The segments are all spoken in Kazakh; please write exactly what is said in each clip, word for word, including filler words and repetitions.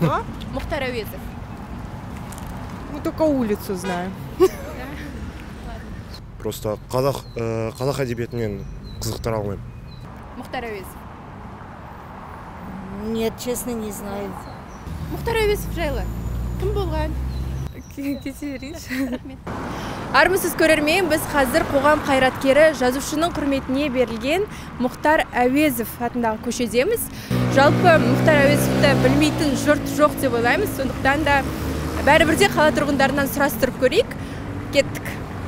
Кто? Мухтар Әуезов. Ну, только улицу знаю. Просто қазақ қазақ әдебиетінен қызықтыра алмаймын. Мухтар Әуезов. Нет, честно, не знаю. Мухтар Әуезов жайлы кім болған? Кете берейінші. Армысыз көрермен, біз қазір қоғам қайраткері, жазушының құрметіне берілген Мухтар Әуезов атындағы көшедеміз. Жалпы Мухтар Әуезовті білмейтін жұрт жоқ деп ойлаймыз, сондықтан да бәрібірде қала тұрғындарынан сұрастырып көрейік. Кеттік.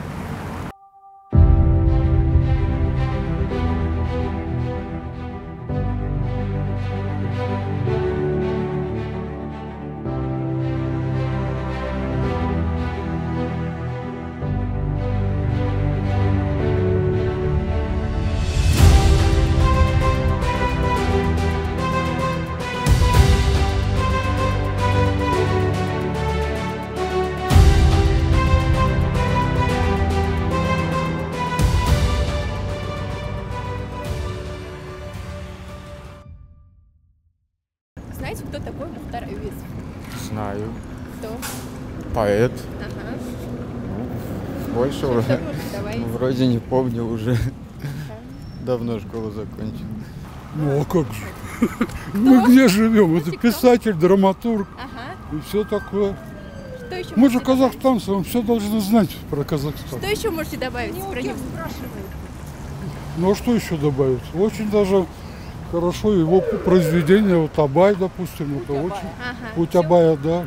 Знаете, кто такой Мухтар Әуезов? Знаю. Кто? Поэт. Ага. Больше Что уже. может, давай. Вроде не помню уже. Давно школу закончил. Ну а как же? Мы где живем? Это писатель, драматург Ага. и все такое. Что еще Мы же можете добавить? казахстанцы, мы все должны знать про Казахстан. Что еще можете добавить про него? Ну а что еще добавить? Очень даже хорошо его произведение, вот Абай, допустим, это очень. Ага. Путь Абая, да.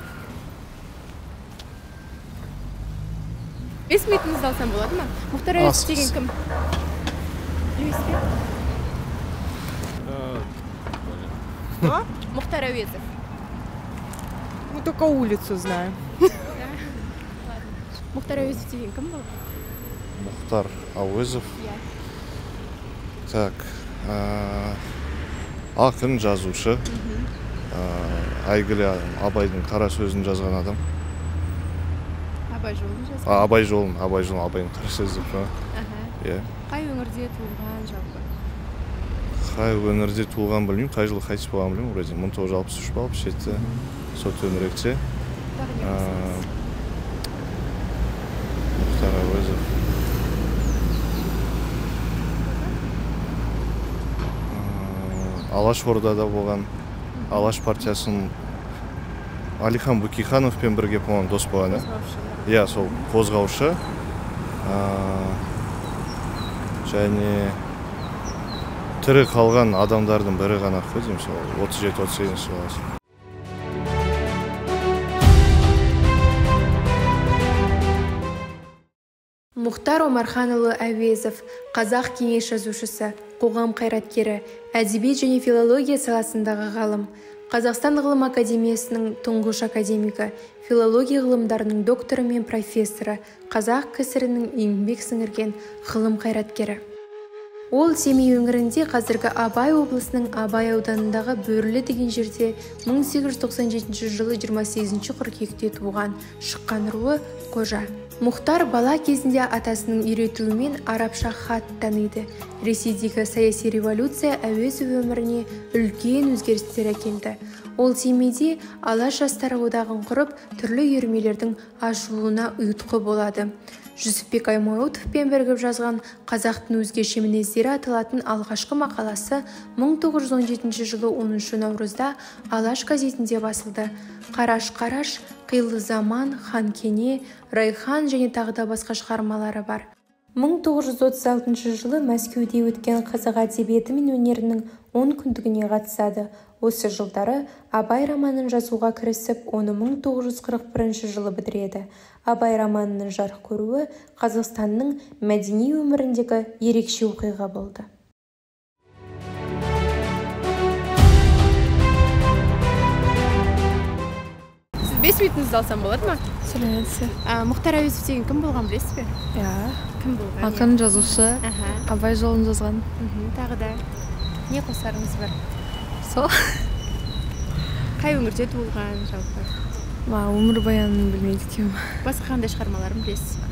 Есіміңізді алсам болады ма? Мухтар Әуезов деген кім? Білесіз бе? Кто? Мухтар Әуезов. Ну, только улицу знаю. Мухтар Әуезов деген кім бұл? Мухтар Әуезов. Иә. Так. Ақын, жазушы. Әйгілі Абайдың қара сөзін жазған адам. Абай жолын жазған. А, Абай жолын, Абай жолын, Абайдың қара сөзі. Аха. Иә. Қай өңірде туылған жалпы? Қай өңірде туылған білмеймін, қай жылы қайтыс болған білмеймін, вроде мың тоғыз жүз алпыс үш алпыс жеті сол төңіректе. Тағы не қосыңыз? Мухтар Әуезов. Алаш Ордада болған, Алаш партиясын Алихан Бөкейхановпен бірге болған дос болған. Иә, сол қозғаушы. Және тірі қалған адамдардың бірі ғана қой деймін, сол отыз жеті отыз сегізінші жылы. Мухтар Омарханұлы Әуезов, қазақ кеңес жазушысы, қоғам қайраткері, әдебиет және филология саласындағы ғалым, Қазақстан ғылым академиясының тұңғыш академигі, филология ғылымдарының докторы мен профессоры, Қазақ КСР-ның еңбек сіңірген ғылым қайраткері. Ол Семей өңірінде қазіргі Абай облысының Абай ауданындағы Бөрлі деген жерде мың сегіз жүз тоқсан жетінші жылы жиырма сегізінші қыркүйекте туған, шыққан руы Қожа. Мухтар бала кезінде атасының үйретуімен арабша хат таниды. Ресейдегі саяси революция Әуезов өміріне үлкен өзгерістер әкелді. Ол Семейде Алаш жастары одағын құрып, түрлі үйірмелердің ашылуына ұйытқы болады. Жүсіпбек Аймауытовпен бірігіп жазған «Қазақтың өзгеше мінездері» аталатын алғашқы мақаласы мың тоғыз жүз он жетінші жылы оныншы наурызда Алаш газетінде басылды. Қараш-қараш, Қилы заман, Хан кене, Райхан және тағы да басқа шығармалары бар. мың тоғыз жүз отыз алтыншы жылы Мәскеуде өткен қазақ әдебиеті мен өнерінің он күндігіне қатысады. Осы жылдары Абай романын жазуға кірісіп, оны мың тоғыз жүз қырық бірінші жылы бітіреді. Абай романының жарық көруі Қазақстанның мәдени өміріндегі ерекше оқиға болды. Сіз бес минутыңызды алсам болады ма? Сәлеметсіз. Мухтар Әуезов деген кім болған, білесіз бе? Иә. Кім болған? Ақын, жазушы, Абай жолын жазған. Тағы да не қосарыңыз бар? Сол. Қай өңірде туылған жалпы? Ма, өмір баянын білмейді екенмін. Басқа қандай шығармаларын білесіз бе?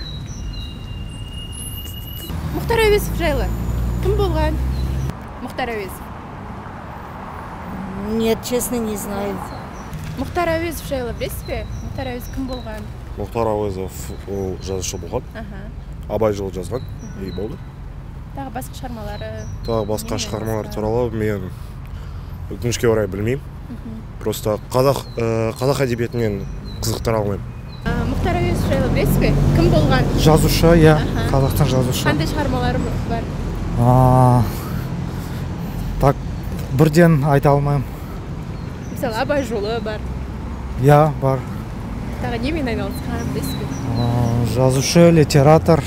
Мухтар Әуезов жайлы кім болған? Мухтар Әуезов. Нет, честно, не знаю. Мұхтар Әуезов жайлы білесіз бе? Мұхтар Әуезов кім болған? Мұхтар Әуезов ол жазушы болған. Абай жолы жазған. И болды. Тағы басқа шығармалары? Тағы басқа шығармалар туралы мен өкінішке орай білмеймін. Просто қазақ қазақ әдебиетінен қызықтыра алмаймын. Мұхтар Әуезов жайлы білесіз бе? Кім болған? Жазушы, иә, қазақтың жазушы. Қандай шығармалары бар? Так, бірден айта алмаймын. Мысалы, Абай жолы бар. Иә, бар. Тағы немен айналысқан білесіз бе? Жазушы, литератор,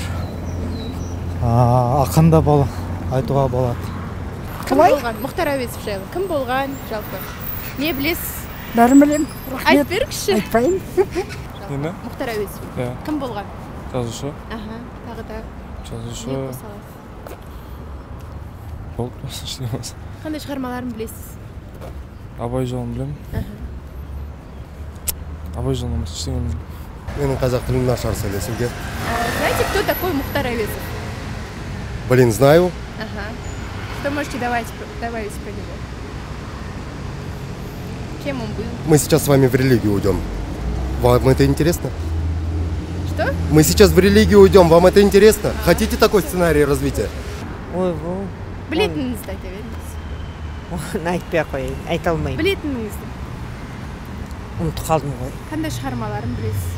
ақын да айтуға болады. Кім болған? Мұхтар Әуезов жайлы. Кім болған жалпы? Не білесіз? Бәрін білем. Айтып беріңізші. Айтпайын. Нені? Мұхтар Әуезов. Иә. Кім болған? Жазушы. Аха, тағы да. Жазушы. Не қоса аласыз? Болды, басқа емес. Қандай шығармаларын білесіз? Абай жолын білемін. Абай жолын емес, ештеңе білмеймін. Менің қазақ тілім нашар сөйлесуге. Знаете, кто такой Мухтар Әуезов? Блин, знаю. Ага. Что можете добавить, добавить про него? Кем он был? Мы сейчас с вами в религию уйдем. Вам это интересно? Что? Мы сейчас в религию уйдем. Вам это интересно? Хотите такой сценарий развития? Ой, бұл. Білетініңізді айта беріңіз. Оны айтпай ақ қояйын, айта алмаймын. Білетініңізді. Ұмытып қалдым ғой. Қандай шығармаларын білесіз?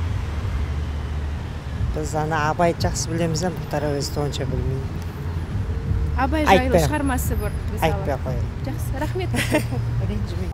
Біз ана Абайды жақсы білеміз, Мұхтар Әуезовті онша білмеймін. Абай жайлы шығармасы бар. Айтпай ақ қояйын. Жақсы, рахмет. Ренжімеймін.